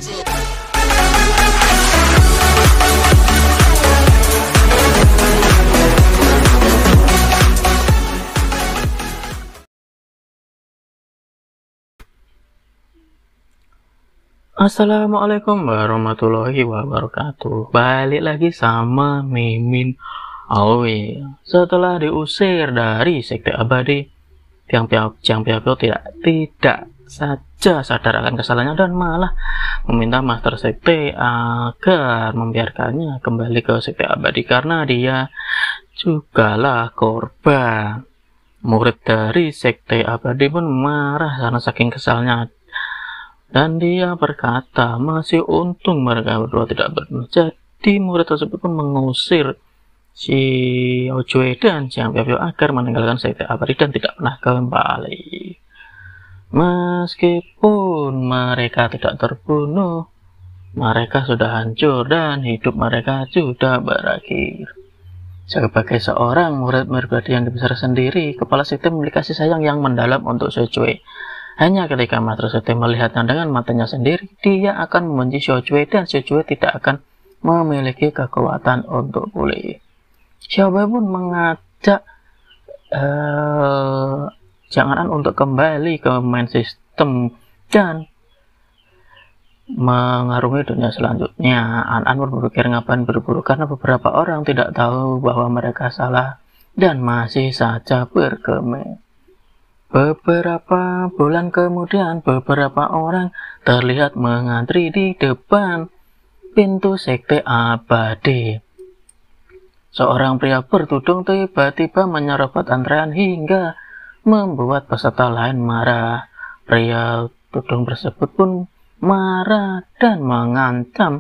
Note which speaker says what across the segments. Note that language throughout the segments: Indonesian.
Speaker 1: Assalamualaikum warahmatullahi wabarakatuh. Balik lagi sama Mimin Aoi. Setelah diusir dari sekte abadi, Jiang Piao tidak saja sadar akan kesalahannya dan malah meminta master sekte agar membiarkannya kembali ke sekte abadi karena dia jugalah korban. Murid dari sekte abadi pun marah karena saking kesalnya. Dan dia berkata, masih untung mereka berdua tidak bertemu. Jadi murid tersebut pun mengusir si Ojue dan Jiang Piao agar meninggalkan sekte abadi dan tidak pernah kembali. Meskipun mereka tidak terbunuh, mereka sudah hancur dan hidup mereka sudah berakhir. Sebagai seorang murid pribadi yang dibesar sendiri, kepala sekte memiliki kasih sayang yang mendalam untuk Ojue. Hanya ketika master sekte melihatnya dengan matanya sendiri, dia akan membenci Ojue dan Ojue tidak akan memiliki kekuatan untuk pulih. Xiaobai pun mengajak Jangan untuk kembali ke main system dan mengarungi dunia selanjutnya. An pun berpikir ngapain berburu karena beberapa orang tidak tahu bahwa mereka salah dan masih saja berkemeh. Beberapa bulan kemudian, beberapa orang terlihat mengantri di depan pintu sekte abadi. Seorang pria bertudung tiba-tiba menyerobot antrean hingga membuat peserta lain marah. Pria tudung tersebut pun marah dan mengancam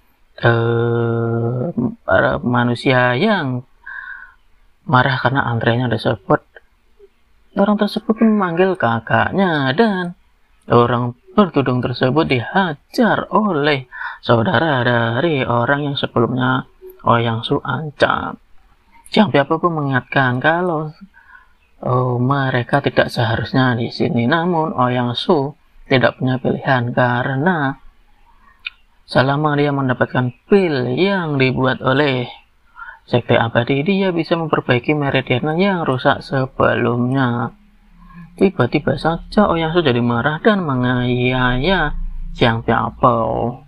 Speaker 1: para manusia yang marah karena antreannya disebut. Orang tersebut memanggil kakaknya dan orang bertudung tersebut dihajar oleh saudara dari orang yang sebelumnya Ouyang Su ancam. Jiang Piao pun mengingatkan kalau mereka tidak seharusnya di sini. Namun Ouyang Su tidak punya pilihan karena selama dia mendapatkan pil yang dibuat oleh sekte abadi, dia bisa memperbaiki meridian yang rusak sebelumnya. Tiba-tiba saja Ouyang Su jadi marah dan menganiaya Jiang Piao.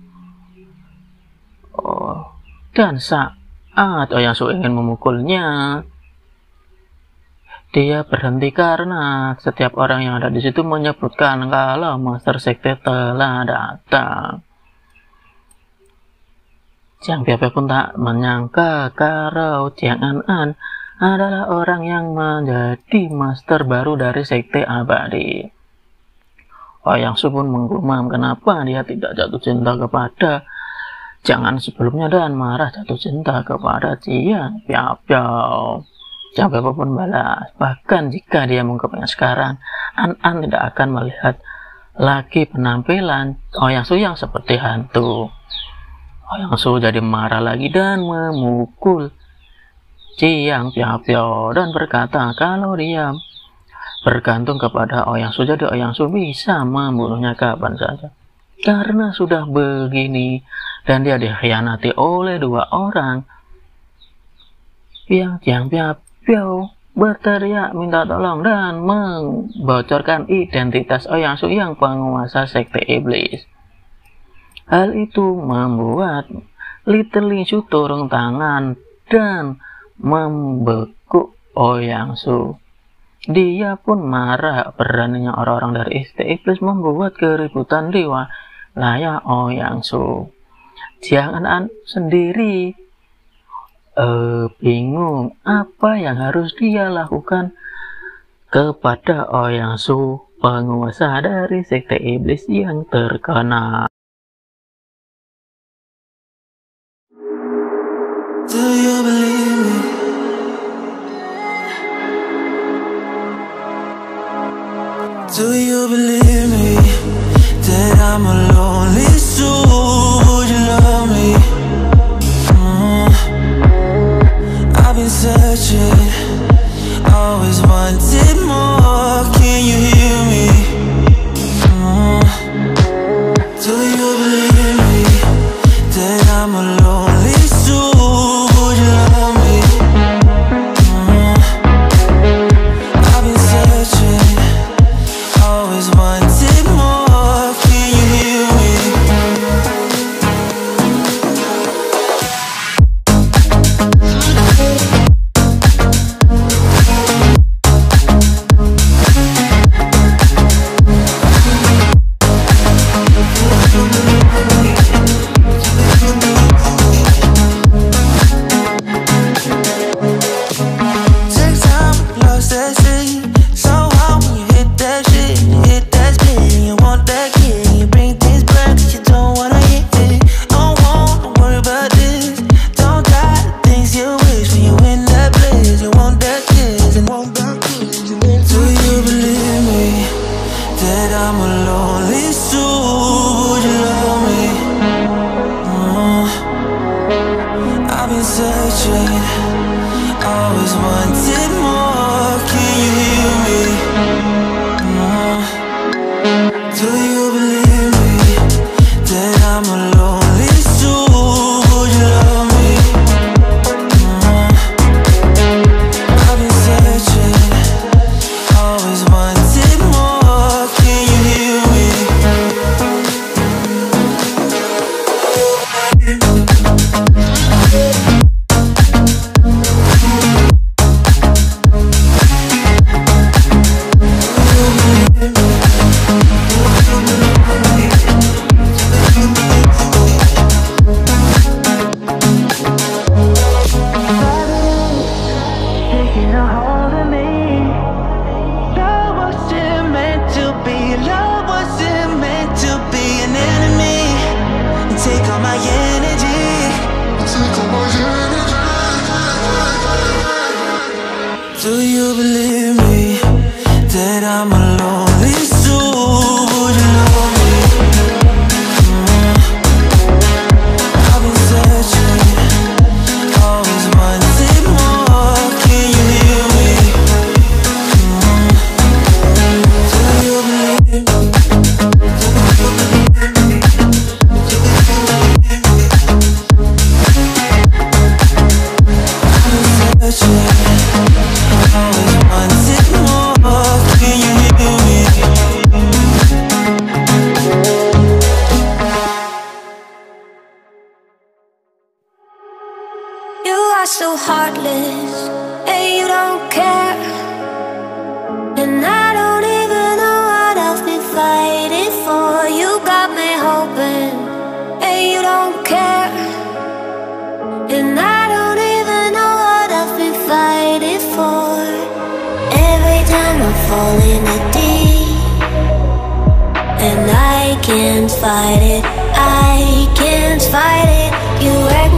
Speaker 1: Dan saat Ouyang Su ingin memukulnya, dia berhenti karena setiap orang yang ada di situ menyebutkan kalau master sekte telah datang. Jiang Piao pun tak menyangka kalau Jiang An adalah orang yang menjadi master baru dari sekte abadi. Ouyang Su pun menggumam kenapa dia tidak jatuh cinta kepada Jiang An sebelumnya dan marah jatuh cinta kepada Jiang Piao. Jiang Piao pun balas, bahkan jika dia mengungkapnya sekarang, An tidak akan melihat lagi penampilan Ouyang Su yang seperti hantu. Ouyang Su jadi marah lagi dan memukul Jiang Piao dan berkata kalau dia bergantung kepada Ouyang Su, jadi Ouyang Su bisa membunuhnya kapan saja. Karena sudah begini dan dia dikhianati oleh dua orang, yang Jiang Piao berteriak minta tolong dan membocorkan identitas Ouyang Su yang penguasa sekte iblis. Hal itu membuat Little Li Shu turun tangan dan membekuk Ouyang Su. Dia pun marah beraninya orang-orang dari sekte iblis membuat keributan di wilayah Ouyang Su. Jiang An sendiri bingung apa yang harus dia lakukan kepada Ouyang Su, penguasa dari sekte iblis yang terkenal.
Speaker 2: Do you believe me? Do you believe me that I'm a lonely soul? Would you love me? I've been searching, always wanted more. Can you hear me? Do you believe take all my energy. Do you believe me that I'm a lonely soul? Would you love me? I've been searching, always wanted more. Can you hear me? Do you believe me?
Speaker 3: So heartless, and you don't care. And I don't even know what I've been fighting for. You got me hoping, and you don't care. And I don't even know what I've been fighting for. Every time I fall in the deep, and I can't fight it, I can't fight it. You